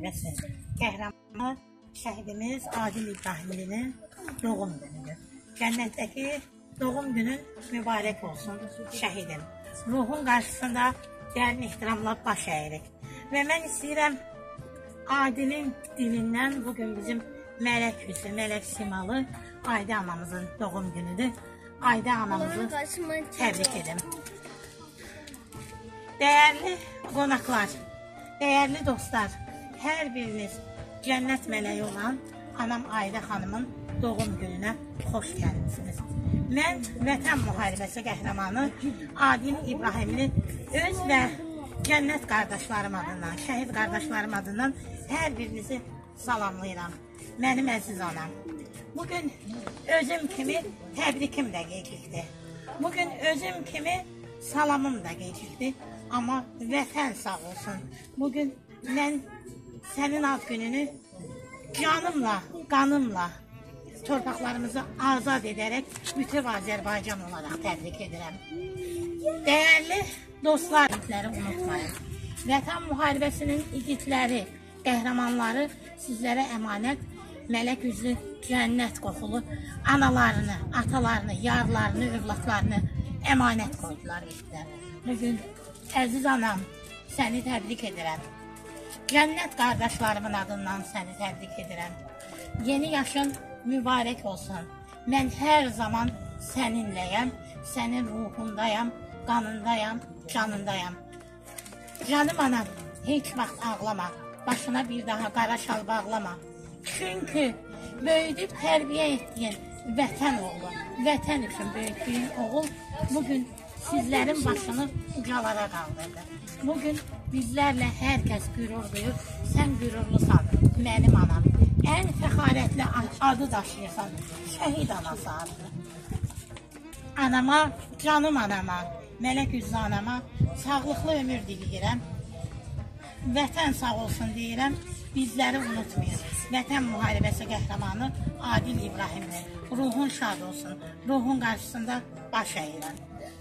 müharibəsi qəhrəmanı şəhidimiz Adil İbrahimlinin doğum günüdür. Cənnətdəki doğum günün mübarək olsun şəhidim. Ruhun qarşısında dərin ehtiramla baş əyirik. Və mən istəyirəm Adilin dilindən bugün bizim mələk yüzlü, mələk simalı Ayda anamızın doğum günüdür. Ayda anamızı təbrik edim. Dəyərli qonaqlar, dəyərli dostlar, hər biriniz cənnət mələyi olan anam Ayda xanımın doğum gününə xoş gəlmişsiniz. Mən Vətən müharibəsi qəhrəmanı Adil İbrahimli öz və cənnət qardaşlarım adından, şəhid qardaşlarım adından hər birinizi salamlayıram. Mənim əziz anam. Bugün özüm kimi təbrikim də gecikdi. Bugün özüm kimi salamım da gecikdi. Amma vətən sağ olsun. Bugün mən sənin ad gününü canımla, qanımla torpaqlarımızı azad edərək bütöv Azərbaycan olaraq təbrik edirəm. Dəyərli dostlar, unutmayın. Vətən müharibəsinin igidləri, qəhrəmanları sizlərə əmanət, mələk üzlü, cənnət qoxulu analarını, atalarını, yarlarını, övladlarını əmanət qoydular etdilər. Bugün əziz anam, səni təbrik edirəm. Cənnət qardaşlarımın adından səni təbrik edirəm. Yeni yaşın mübarək olsun. Mən hər zaman səninləyəm, sənin ruhundayam, qanındayam, canındayam. Canım anam, heç vaxt ağlama, başına bir daha qara şal bağlama. Çünki böyüdüb tərbiyə etdiyin vətən oğlu, vətən üçün böyütdüyün oğul bugün sizlərin başını ucalara qaldırdı. Bugün bizlərlə hər kəs qürur duyur, sən qürurlusan, mənim anam. Ən fəxarətli adı daşıyırsan, şəhid anası adı. Anama, canım anama, mələk üzlü anama sağlıqlı ömür diləyirəm. Vətən sağ olsun deyirəm, bizləri unutmayın. Vətən müharibəsi qəhrəmanı Adil İbrahimli. Ruhun şad olsun, ruhun qarşısında baş əyirəm.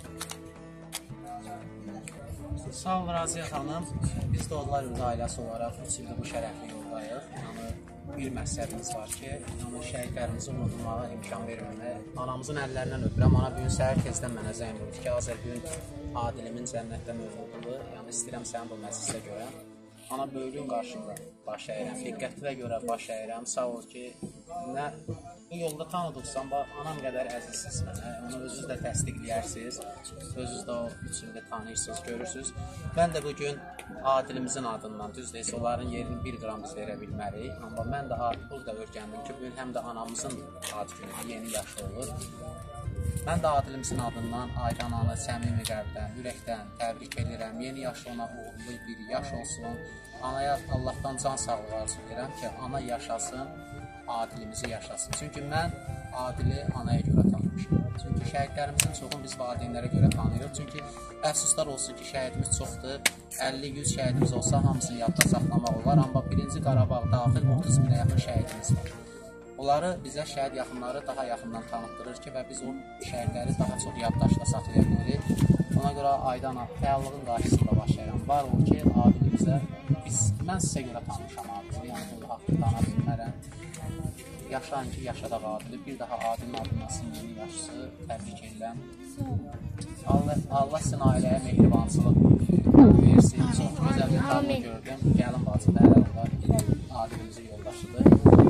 Sağ ol Raziyə xanım. Biz də Odlar Yurdu ailəsi olaraq 3 ildir bu şərəfli yoldayıq. Bir məqsədimiz var ki, şəhidlərimizi unutmağa imkan verməmək. Anamızın əllərindən öpürəm. Ana bugün səhər tezdən mənə zəng vurdu ki, Azər bugün Adilimin cənnətdə mövzudur. Yəni istəyirəm sənin bu məclisə görə. Ana böyüklüyün qarşında baş əyirəm, diqqətinə görə baş əyirəm. Sağ ol ki, nə bu yolda tanıdıqsan, anam qədər əzizsiniz mənə. Onu özünüz də təsdiqləyərsiniz. Özünüz də o 3 ildə tanıyırsınız, görürsünüz. Mən də bugün Adilimizin adından, düz deyilsə onların yerini 1 qram biz verə bilmərik. Amma mən də burada öyrəndim ki, bugün həm də anamızın ad günü, yeni yaşı olur. Mən də Adilimizin adından Aydan ananı səmimi qəlbdən, ürəkdən təbrik edirəm. Yeni yaşı ona uğurlu bir yaş olsun. Anaya Allahdan can sağlığı arzu edirəm ki, ana yaşasın, Adilimizi yaşasın. Çünki mən Adili anaya görə tanımışım. Çünki şəhidlərimizin çoxunu biz valideynlərə görə tanıyırıq. Çünki əfsuslar olsun ki, şəhidimiz çoxdur. 50-100 şəhidimiz olsa hamısını yadda saxlamaq olar. Amma 1-ci Qarabağ daxil 30 minə yaxın şəhidimiz var. Onları bizə şəhid yaxınları daha yaxından tanıtdırır ki, və biz o şəhidləri daha çox yaddaşda saxlaya bilirik. Ona görə Aydan fəallığın qarşısında başlayıram. Var ol ki, Adilimizə mən sizə görə tanımışam Adili. Yəni bu haqqı dana bilmərəm. Yaşayın ki, yaşadaq Adili. Bir daha Adilin adından sizin yeni yaşısı təbrik edirəm. Allah sizin ailəyə mehribançılıq versin. Çox gözəl bir tablo gördüm. Gəlin bacı, bərəvlər. Adilimizin yoldaşıdır.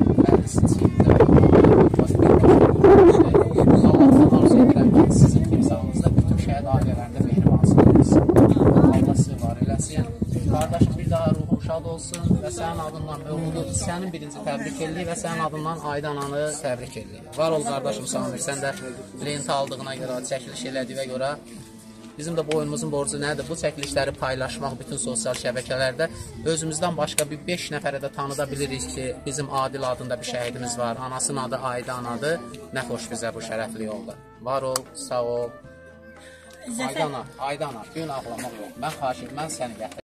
Sizin timsalınızda bütün şəhid ailələrində mehribansınız. Allah sizi var eləsin. Qardaşım bir daha ruhum şad olsun və sənin adından mövludu sənin birinci təbrik edir və sənin adından Aydan ananı təbrik edir. Var ol qardaşım Samir, sən də lenti aldığına görə, çəkiliş elədiyinə görə bizim də boynumuzun borcu nədir? Bu çəkilişləri paylaşmaq bütün sosial şəbəkələrdə özümüzdən başqa bir 5 nəfərə də tanıda bilirik ki, bizim Adil adında bir şəhidimiz var. Anasının adı Aydan adı. Nə xoş bizə bu şərəfli yolda. Var ol, sağ ol. Aydana, gün ağlamaq yox. Mən xahiş edirəm, mən səni gətirəm.